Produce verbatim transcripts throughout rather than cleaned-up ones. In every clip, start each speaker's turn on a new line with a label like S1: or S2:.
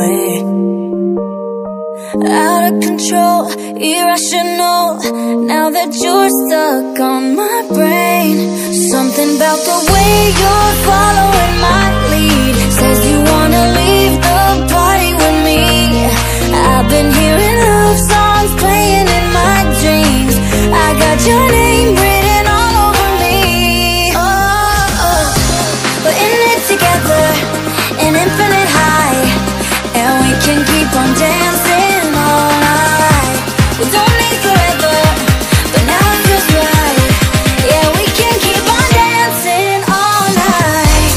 S1: way. Out of control, irrational, now that you're stuck on my brain. Something about the way you're following my lead says you wanna leave the party with me. I've been hearing love songs playing in my dreams. I got your name written all over me. Oh, oh. We're in it together, an infinite high, and we can keep on dancing all night. We don't need forever, but now it feels right. Yeah, we can keep on dancing all night,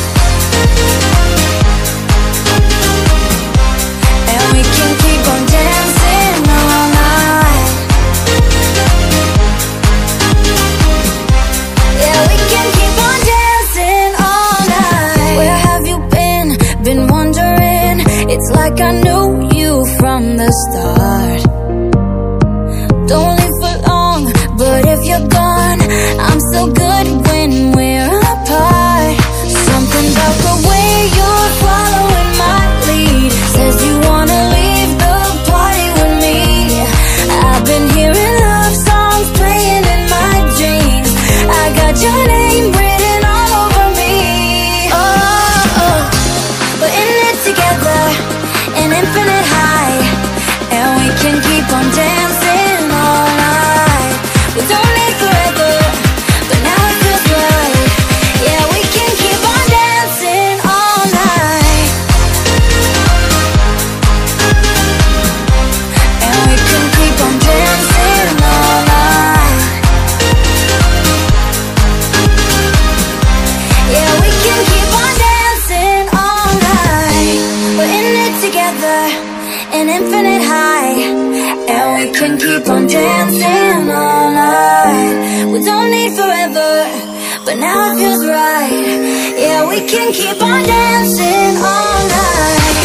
S1: and we can keep on dancing all night. Yeah, we can keep on dancing all night. Where have you been? Been wondering. It's like I knew you from the start. Don't leave for long, but if you're gone, I'm still good when we're apart. Something about the way you're following my lead says you wanna leave the party with me. I've been hearing love songs playing in my dreams. I got your name written all over me. Oh, oh. We're in it together, an infinite high, and we can keep on dancing all night. We don't need forever, but now it feels right. Yeah, we can keep on dancing all night, and we can keep on dancing all night. Yeah, we can keep on dancing all night. We're in it together, an infinite high, and we can keep on dancing all night. We don't need forever, but now it feels right. Yeah, we can keep on dancing all night.